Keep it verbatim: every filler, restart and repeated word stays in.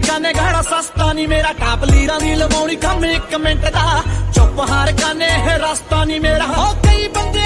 काने गहरा सस्ता नी मेरा टाप लीरा दी लवाउणी कम एक मिंट दा चुप हार काने है रास्ता नी मेरा हो कई बंदे